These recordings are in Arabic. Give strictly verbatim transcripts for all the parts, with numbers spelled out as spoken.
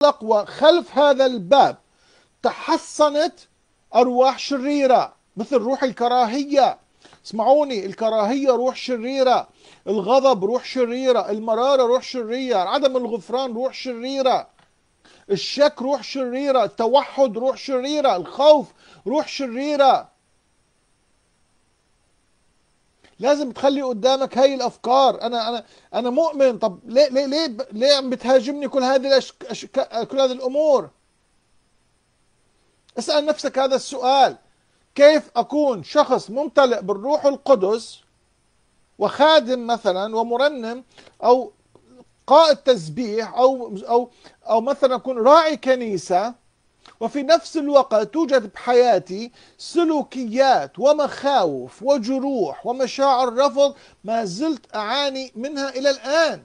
التقوى خلف هذا الباب تحصنت أرواح شريرة، مثل روح الكراهية. اسمعوني، الكراهية روح شريرة، الغضب روح شريرة، المرارة روح شريرة، عدم الغفران روح شريرة، الشك روح شريرة، التوحد روح شريرة، الخوف روح شريرة. لازم تخلي قدامك هاي الافكار. انا انا انا مؤمن. طب ليه ليه ليه ليه عم بتهاجمني كل هذه الأشك... أشك... كل هذه الامور؟ اسال نفسك هذا السؤال: كيف اكون شخص ممتلئ بالروح القدس وخادم مثلا ومرنم او قائد تسبيح او او او مثلا اكون راعي كنيسه، وفي نفس الوقت توجد بحياتي سلوكيات ومخاوف وجروح ومشاعر رفض ما زلت أعاني منها إلى الآن؟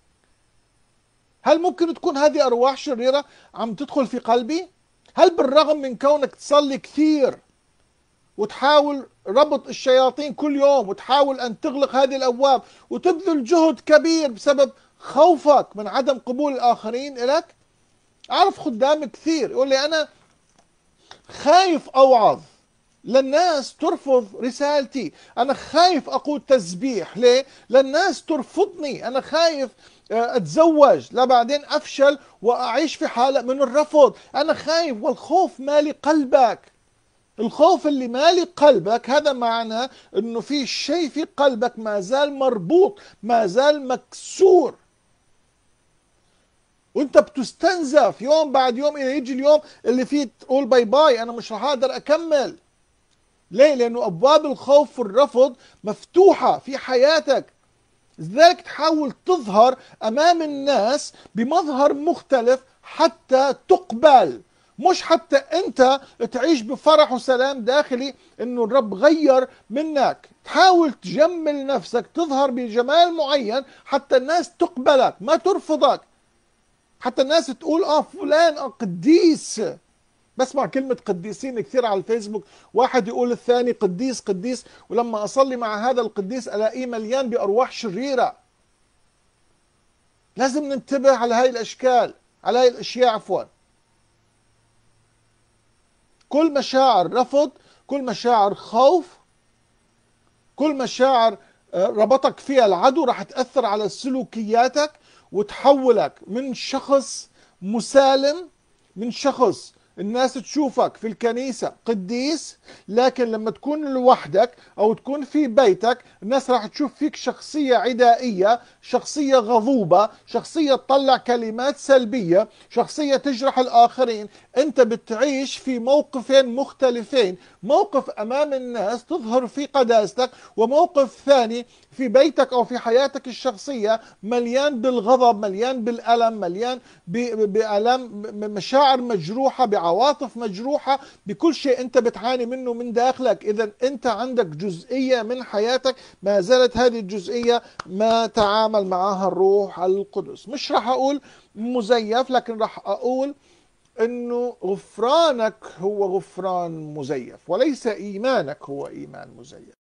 هل ممكن تكون هذه أرواح شريرة عم تدخل في قلبي؟ هل بالرغم من كونك تصلي كثير وتحاول ربط الشياطين كل يوم وتحاول أن تغلق هذه الأبواب وتبذل جهد كبير بسبب خوفك من عدم قبول الآخرين إليك؟ أعرف خدام كثير يقول لي أنا خايف أوعظ للناس ترفض رسالتي، أنا خايف أقول تسبيح. ليه؟ للناس ترفضني، أنا خايف أتزوج لا بعدين أفشل وأعيش في حالة من الرفض، أنا خايف. والخوف مالي قلبك. الخوف اللي مالي قلبك هذا معناه أنه في شيء في قلبك ما زال مربوط، ما زال مكسور، وانت بتستنزف يوم بعد يوم الى يجي اليوم اللي فيه تقول باي باي، انا مش رح اقدر اكمل. ليه؟ لانه ابواب الخوف والرفض مفتوحه في حياتك. لذلك تحاول تظهر امام الناس بمظهر مختلف حتى تقبل، مش حتى انت تعيش بفرح وسلام داخلي انه الرب غير منك. تحاول تجمل نفسك، تظهر بجمال معين حتى الناس تقبلك ما ترفضك، حتى الناس تقول اه فلان اه قديس. بسمع كلمة قديسين كثير على الفيسبوك، واحد يقول الثاني قديس قديس، ولما أصلي مع هذا القديس ألاقيه مليان بأرواح شريرة. لازم ننتبه على هاي الأشكال، على هاي الأشياء عفوا. كل مشاعر رفض، كل مشاعر خوف، كل مشاعر ربطك فيها العدو راح تأثر على سلوكياتك وتحولك من شخص مسالم، من شخص الناس تشوفك في الكنيسة قديس، لكن لما تكون لوحدك أو تكون في بيتك الناس راح تشوف فيك شخصية عدائية، شخصية غضوبة، شخصية تطلع كلمات سلبية، شخصية تجرح الآخرين. أنت بتعيش في موقفين مختلفين: موقف أمام الناس تظهر في قداستك، وموقف ثاني في بيتك أو في حياتك الشخصية مليان بالغضب، مليان بالألم، مليان بألم، مشاعر مجروحة، بعواطف مجروحة، بكل شيء أنت بتعاني منه من داخلك. إذا أنت عندك جزئية من حياتك ما زالت هذه الجزئية ما تعامل معها الروح القدس. مش راح أقول مزيف، لكن راح أقول انه غفرانك هو غفران مزيف وليس ايمانك هو ايمان مزيف.